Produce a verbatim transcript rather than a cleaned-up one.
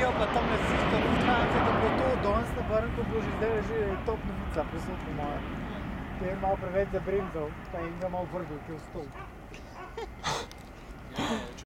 Olimpija, pa tam ne sisto Lufthansa, da bo to danes na Brnku, bo že zdaj že top novica, posod po moje. To je malo preveč zabremzal, pa je ga malo vrgel, ki je v stol.